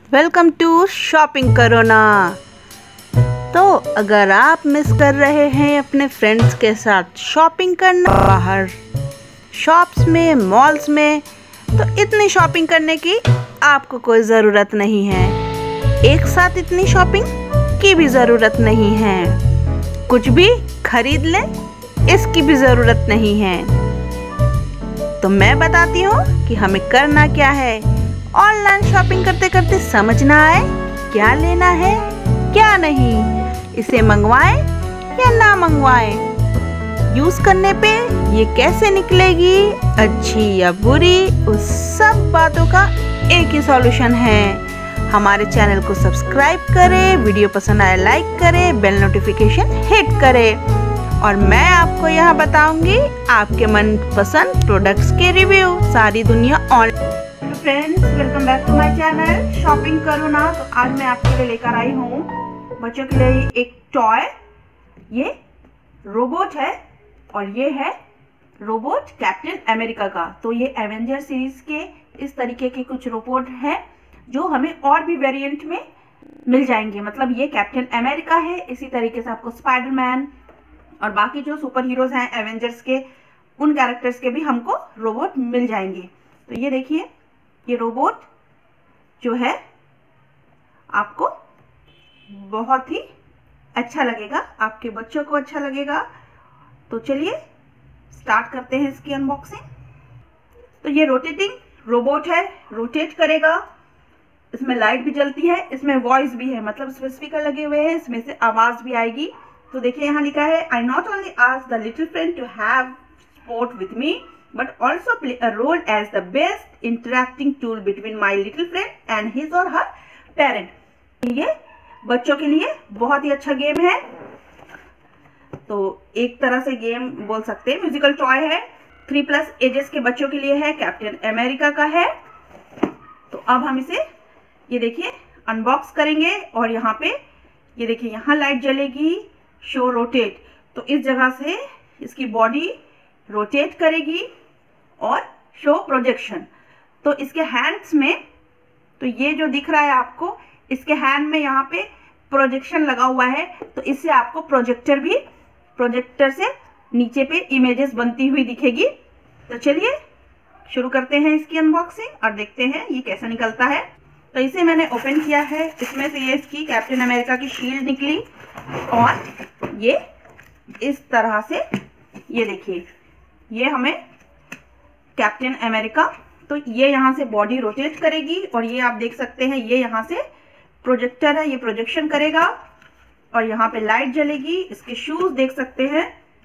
Welcome to shopping करो ना। तो अगर आप मिस कर रहे हैं अपने फ्रेंड्स के साथ शॉपिंग करना बाहर शॉप्स में, मॉल्स में, तो इतनी शॉपिंग करने की आपको कोई ज़रूरत नहीं है। एक साथ इतनी शॉपिंग की भी ज़रूरत नहीं है। कुछ भी खरीद लें, इसकी भी ज़रूरत नहीं है। तो मैं बताती हूँ कि हमें करना क्या है। ऑनलाइन शॉपिंग करते करते समझ ना आए क्या लेना है क्या नहीं, इसे मंगवाएं या ना मंगवाएं, यूज़ करने पे ये कैसे निकलेगी, अच्छी या बुरी, उस सब बातों का एक ही सॉल्यूशन है। हमारे चैनल को सब्सक्राइब करें, वीडियो पसंद आए लाइक करें, बेल नोटिफिकेशन हिट करें और मैं आपको यहाँ बताऊंगी आपके मनपसंद प्रोडक्ट्स के रिव्यू। सारी दुनिया online. Friends, welcome back to my channel shopping करो ना। तो आज मैं आपके लिए लेकर आई हूँ बच्चों के लिए एक टॉय। ये रोबोट है और ये है रोबोट कैप्टन अमेरिका का। तो ये एवेंजर सीरीज के इस तरीके के कुछ रोबोट हैं जो हमें और भी वेरिएंट में मिल जाएंगे। मतलब ये कैप्टन अमेरिका है, इसी तरीके से आपको स्पाइडरमैन और बाकी जो सुपर हीरोज हैं एवेंजर्स के, उन कैरेक्टर्स के भी हमको रोबोट मिल जाएंगे। तो ये देखिए, ये रोबोट जो है आपको बहुत ही अच्छा लगेगा, आपके बच्चों को अच्छा लगेगा। तो चलिए स्टार्ट करते हैं इसकी अनबॉक्सिंग। तो ये रोटेटिंग रोबोट है, रोटेट करेगा। इसमें लाइट भी जलती है, इसमें वॉइस भी है, मतलब इसमें स्पीकर लगे हुए हैं, इसमें से आवाज भी आएगी। तो देखिए यहाँ लिखा है, I not only ask the little friend to have sport with me but also play a role as the best interacting tool between my little friend and his or her parent। ये बच्चों के लिए बहुत ही अच्छा game है। तो एक तरह से गेम बोल सकते हैं, म्यूजिकल टॉय है। 3+ एजेस के बच्चों के लिए है, कैप्टन अमेरिका का है। तो अब हम इसे ये देखिए अनबॉक्स करेंगे और यहाँ पे ये देखिए, यहाँ लाइट जलेगी, शो रोटेट। तो इस जगह से इसकी बॉडी रोटेट करेगी और शो प्रोजेक्शन। तो इसके हैंड्स में, तो ये जो दिख रहा है आपको, इसके हैंड में यहाँ पे प्रोजेक्शन लगा हुआ है। तो इससे आपको प्रोजेक्टर से नीचे पे इमेजेस बनती हुई दिखेगी। तो चलिए शुरू करते हैं इसकी अनबॉक्सिंग और देखते हैं ये कैसा निकलता है। तो इसे मैंने ओपन किया है, इसमें से ये इसकी कैप्टन अमेरिका की शील्ड निकली और ये इस तरह से, ये देखिए, ये हमें कैप्टन अमेरिका। तो ये यहाँ से बॉडी रोटेट करेगी और ये आप देख सकते हैं, ये यहाँ से प्रोजेक्टर है, ये प्रोजेक्शन करेगा और यहाँ पे लाइट जलेगी। इसके शूज देख सकते हैं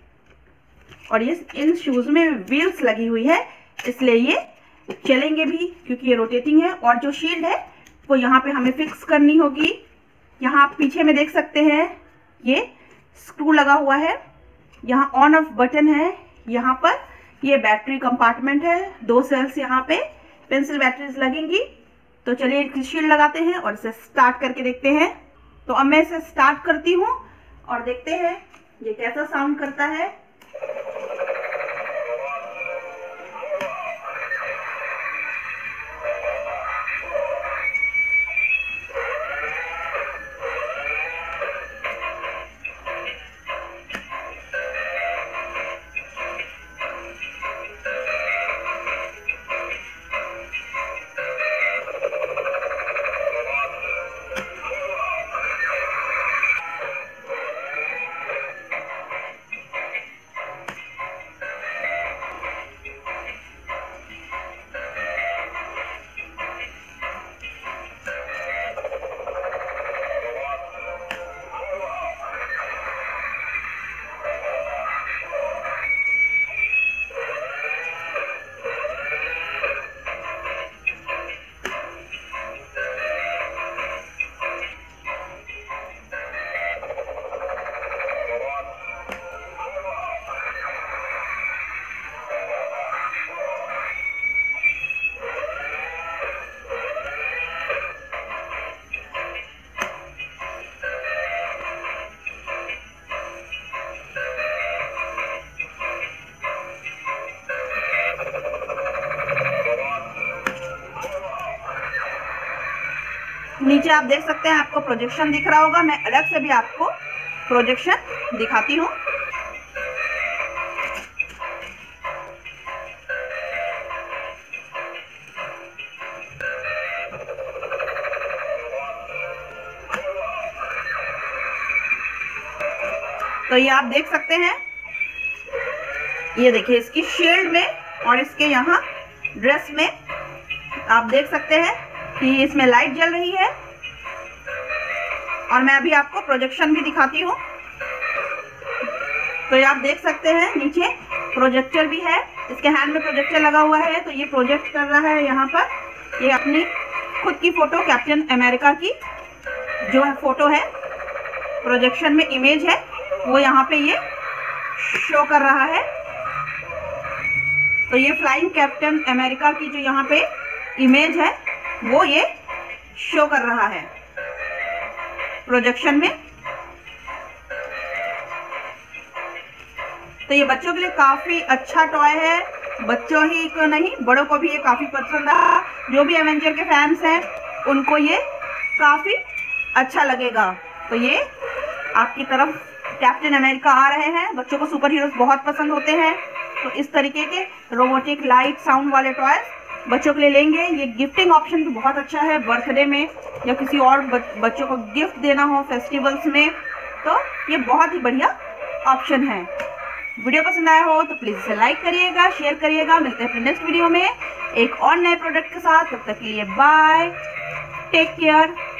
और ये इन शूज में व्हील्स लगी हुई है, इसलिए ये चलेंगे भी क्योंकि ये रोटेटिंग है। और जो शील्ड है वो यहाँ पे हमें फिक्स करनी होगी। यहाँ आप पीछे में देख सकते हैं, ये स्क्रू लगा हुआ है, यहाँ ऑन ऑफ बटन है। यहाँ पर ये बैटरी कंपार्टमेंट है, 2 सेल्स यहाँ पे पेंसिल बैटरीज लगेंगी। तो चलिए शील्ड लगाते हैं और इसे स्टार्ट करके देखते हैं। तो अब मैं इसे स्टार्ट करती हूँ और देखते हैं ये कैसा साउंड करता है। नीचे आप देख सकते हैं, आपको प्रोजेक्शन दिख रहा होगा। मैं अलग से भी आपको प्रोजेक्शन दिखाती हूँ। तो ये आप देख सकते हैं, ये देखिए इसकी शील्ड में और इसके यहाँ ड्रेस में आप देख सकते हैं कि इसमें लाइट जल रही है। और मैं अभी आपको प्रोजेक्शन भी दिखाती हूँ। तो ये आप देख सकते हैं, नीचे प्रोजेक्टर भी है, इसके हैंड में प्रोजेक्टर लगा हुआ है। तो ये प्रोजेक्ट कर रहा है यहाँ पर, ये अपनी खुद की फोटो, कैप्टन अमेरिका की जो है फोटो है, प्रोजेक्शन में इमेज है, वो यहाँ पे ये शो कर रहा है। तो ये फ्लाइंग कैप्टन अमेरिका की जो यहाँ पे इमेज है वो ये शो कर रहा है प्रोजेक्शन में। तो ये बच्चों के लिए काफी अच्छा टॉय है, बच्चों ही को नहीं बड़ों को भी ये काफी पसंद आया। जो भी एवेंजर के फैंस हैं उनको ये काफी अच्छा लगेगा। तो ये आपकी तरफ कैप्टन अमेरिका आ रहे हैं। बच्चों को सुपर हीरोज बहुत पसंद होते हैं, तो इस तरीके के रोबोटिक लाइट साउंड वाले टॉयज बच्चों के लिए लेंगे। ये गिफ्टिंग ऑप्शन भी बहुत अच्छा है, बर्थडे में या किसी और बच्चों को गिफ्ट देना हो फेस्टिवल्स में, तो ये बहुत ही बढ़िया ऑप्शन है। वीडियो पसंद आया हो तो प्लीज़ इसे लाइक करिएगा, शेयर करिएगा। मिलते हैं अपने नेक्स्ट वीडियो में एक और नए प्रोडक्ट के साथ। तब तक के लिए बाय, टेक केयर।